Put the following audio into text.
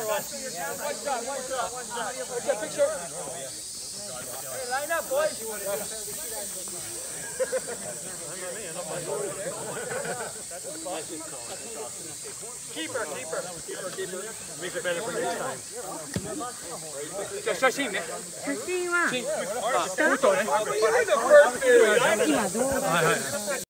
Picture. Hey, line up, boys. Keeper. Makes it better for next time. じゃあ写真ね。 写真は今動画。